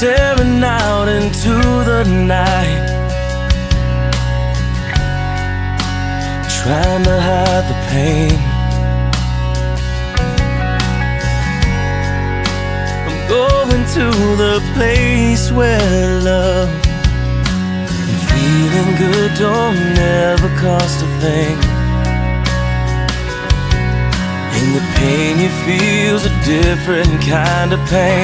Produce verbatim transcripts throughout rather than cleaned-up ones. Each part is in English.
staring out into the night, trying to hide the pain. I'm going to the place where love and feeling good don't never cost a thing. And the pain you feel's a different kind of pain.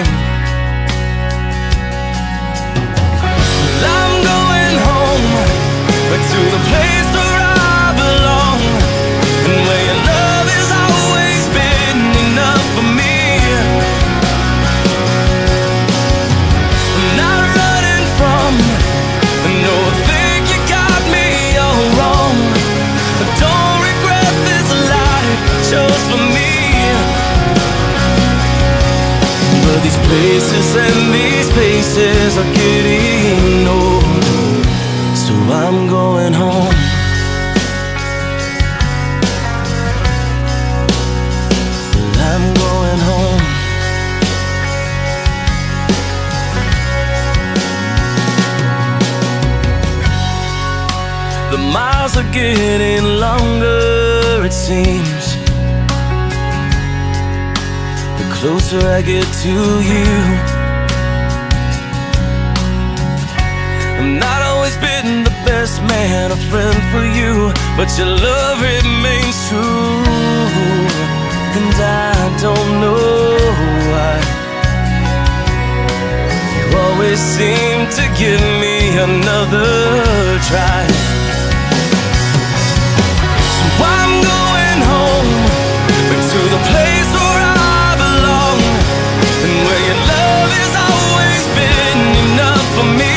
I'm going home, back to the place where I belong, and where your love has always been enough for me. I'm not running from, no, I think you got me all wrong. I don't regret this life I chose for me. But these places and these places are getting old, so I'm going home. Well, I'm going home. The miles are getting longer, it seems, the closer I get to you. I'm not always been the best man, a friend for you, but your love remains true. And I don't know why you always seem to give me another try. So I'm going home, back to the place where I belong, and where your love has always been enough for me.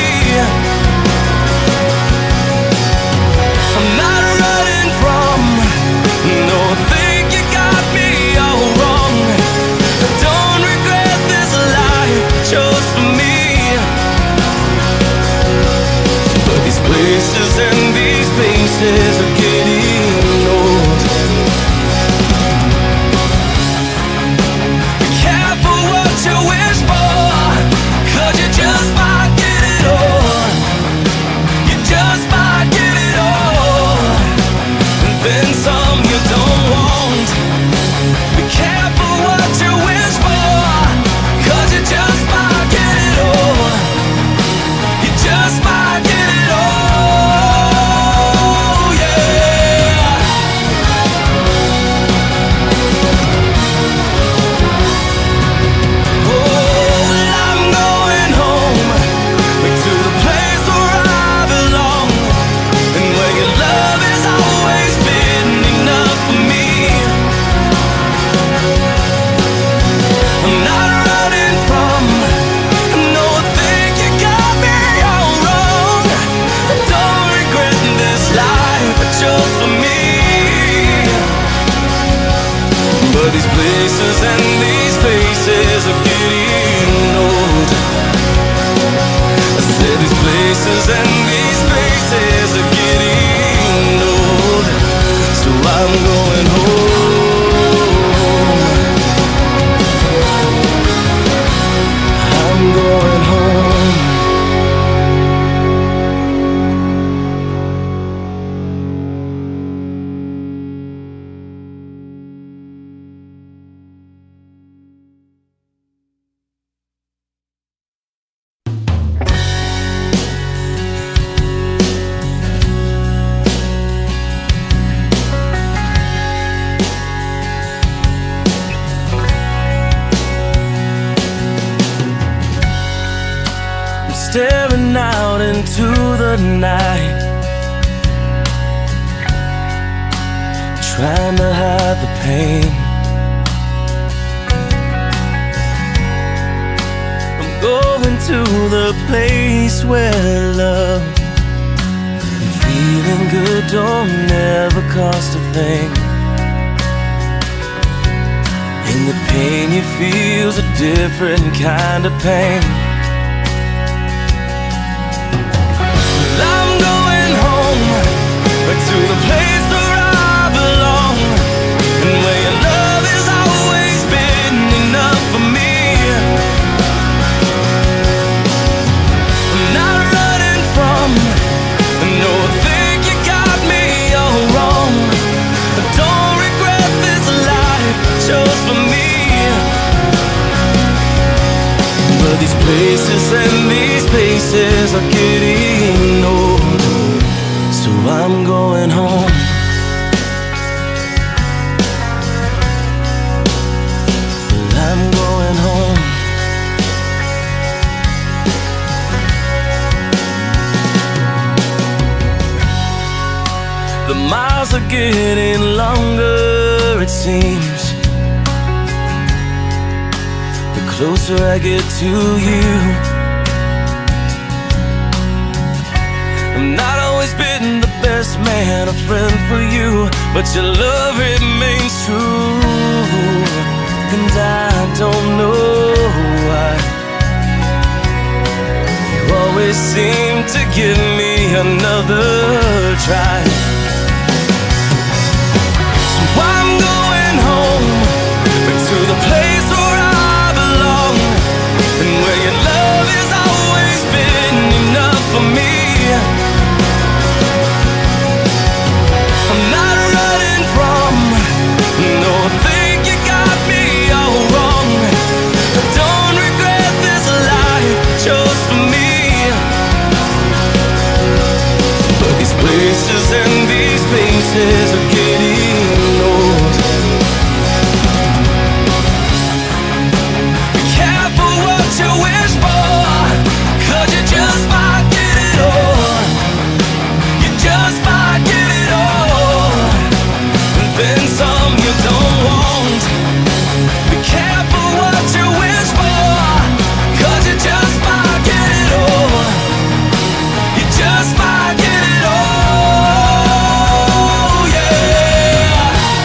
I'm not running from, no, I think you got me all wrong. I don't regret this life I chose for me. But these places and these places are getting old. Be careful what you wish for, 'cause you just might get it all. You just might get it all, and then some you don't want. Be careful what you wish for, 'cause you just might get it all. You just might get it all, yeah. Oh, well, I'm going home, back to the place where I belong, and where your love has always been enough for me. I'm not running from, no, I think you got me all wrong. I don't regret this life I chose for me. But these places and these places are getting old. I said these places and these places are getting old, so I'm going home. I'm going home. I'm staring out into the night, trying to hide the pain. I'm going to the place where love and feeling good don't never cost a thing. And the pain you feel's a different kind of pain. I'm going home, back to the place where I belong, and where your love has always been enough for me. these places and these faces are getting old, so I'm going home. I'm going home. The miles are getting longer, it seems. The closer I get to you. I've not always been the best man, a friend for you, but your love remains true. And I don't know why you always seem to give me another try. So I'm going home, back to the place where I belong, and where your love has always been enough for me. I'm not running from no thing. You got me all wrong. I don't regret this life chose for me. But these places and these faces are getting old. Be careful what you wish for, 'cause you just might get it all. You just might get it all, and then some you don't want. Be careful what you wish for, 'cause you just might get it all. You just might get it all, yeah.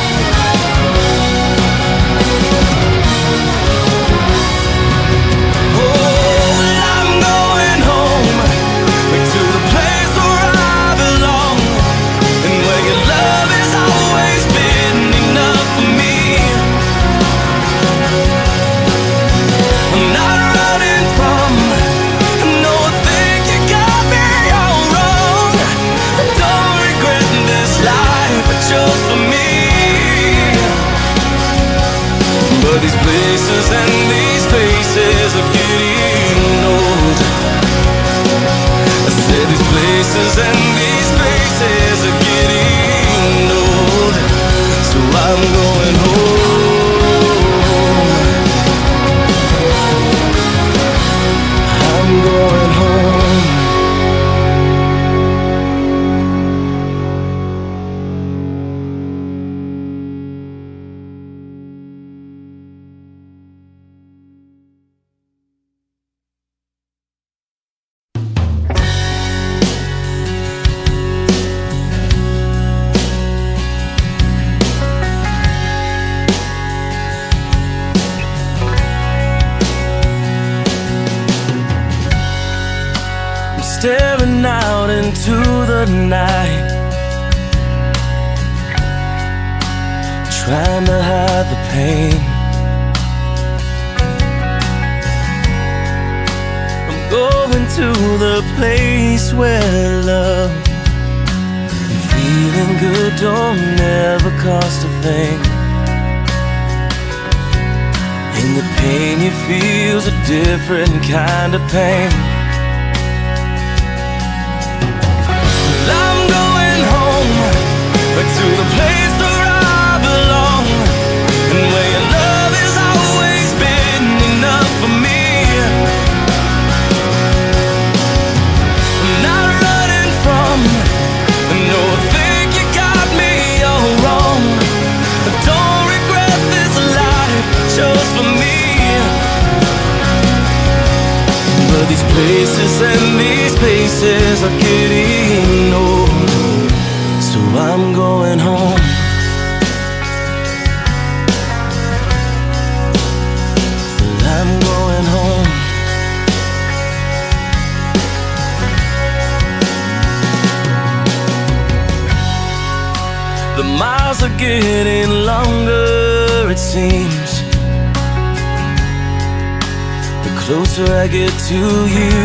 Oh, well, I'm going home, back to the place where I belong, and where your love has always been enough for me. I'm not running from no, I think you got me all wrong. I don't regret this life I chose for me. But these places and these faces are getting old. I said these places and these faces are getting old, so I'm going home. I'm going home. Staring out into the night, trying to hide the pain. I'm going to the place where love and feeling good don't never cost a thing. And the pain you feel's a different kind of pain. I'm going home, back to the place where I belong, and where your love has always been enough for me. I'm not running from no, I think you got me all wrong. I don't regret this life chose for me. But these places and these faces are getting old, so I'm going home. I'm going home. The miles are getting longer, it seems. The closer I get to you.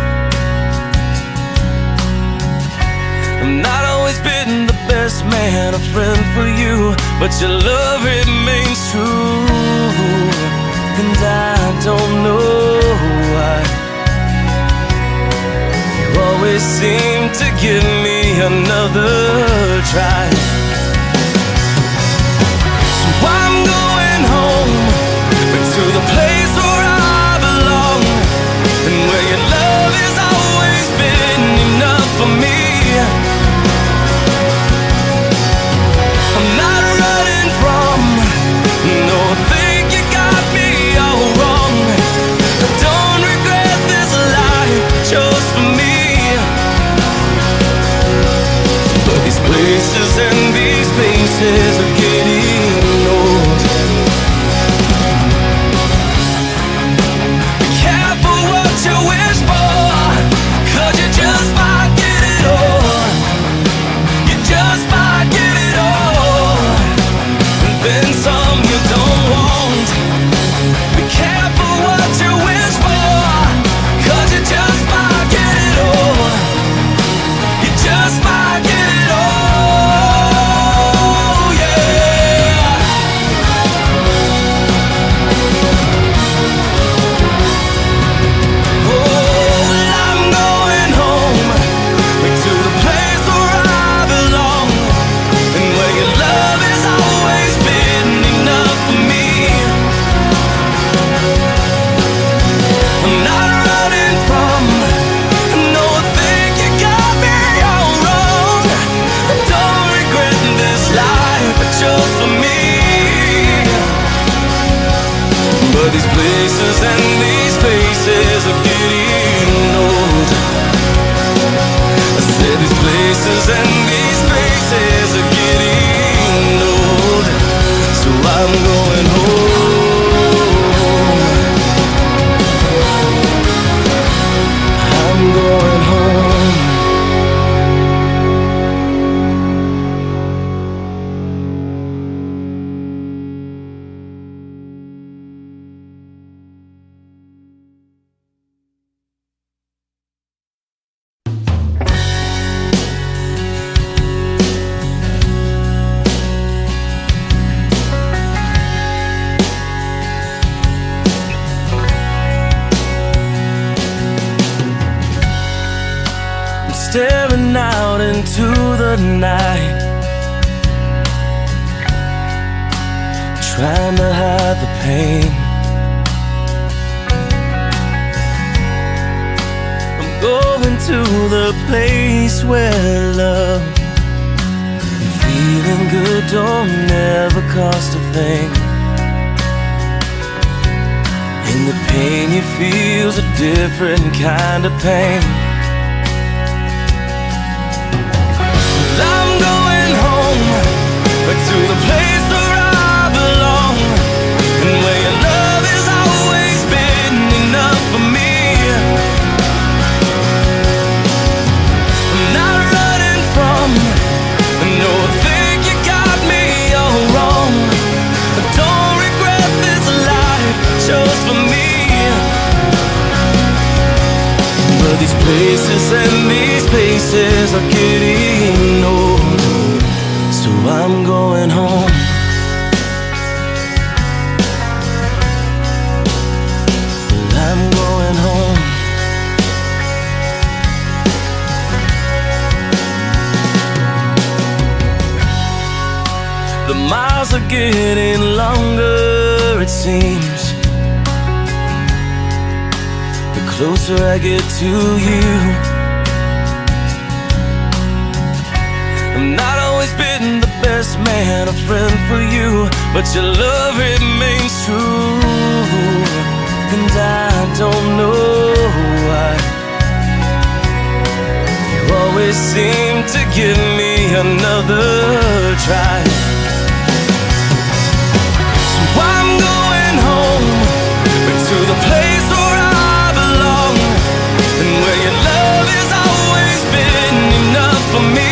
I've not always been the best man, a friend for you, but your love remains true. And I don't know why another try. So I'm going home, back to the place where I belong, and where your love has always been enough for me. I'm not running from, no, I think you got me all wrong. I don't regret this life I chose for me. But these places and these places are getting old. Be careful what you wish for, 'cause you just might get it all. You just might get it all, and then some you don't want. Be careful what you wish for, 'cause you just might get it all. You just might get it all, yeah. Oh, well, I'm going home, back to the place where I belong, and where your love has always been enough for me. I'm not running from, no, I think you got me all wrong. I don't regret this life I chose for me. But these places and these places are getting old. I said these places and these places are getting old. So I'm going home. I'm going home. Staring out into the night, trying to hide the pain. I'm going to the place where love and feeling good don't never cost a thing. And the pain you feel's a different kind of pain. I'm going home, back to the place where I belong, and where your love has always been enough for me. I'm not running from, no, I think you got me all wrong. I don't regret this life I chose for me. But these places and these places are getting old. So I'm going home. I'm going home. The miles are getting longer, it seems. The closer I get to you, I'm not always been the best man, a friend for you, but your love remains true. And I don't know why you always seem to give me another try. So I'm going home, back to the place where I belong, and where your love has always been enough for me.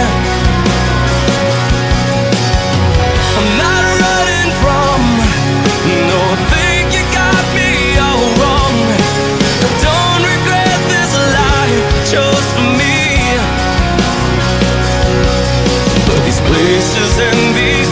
I'm not running from, no, I think you got me all wrong. I don't regret this life I chose for me. But these places and these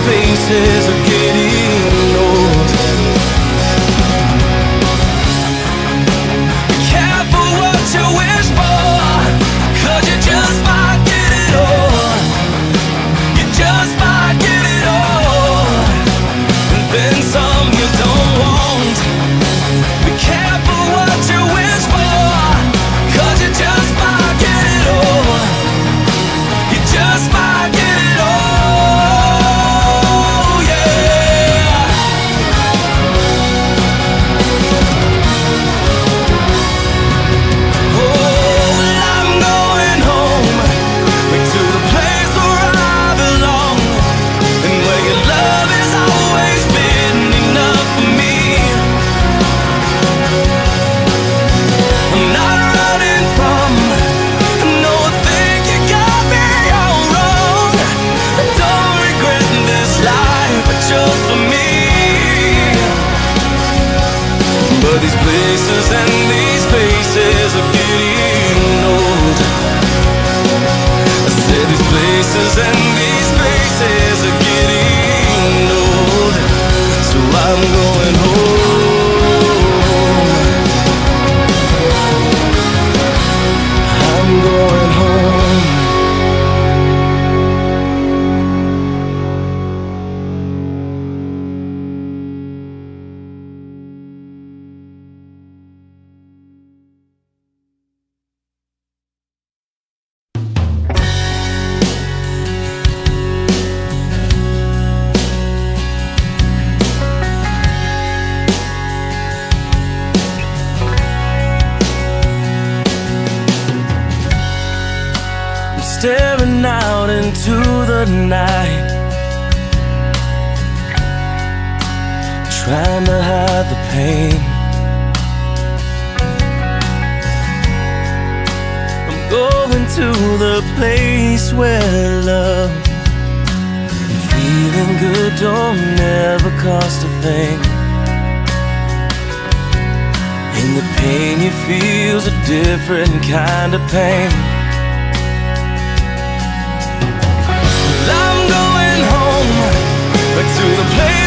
into the night, trying to hide the pain. I'm going to the place where love and feeling good don't never cost a thing. And the pain you feel's a different kind of pain. Well, I'm going home, back to the place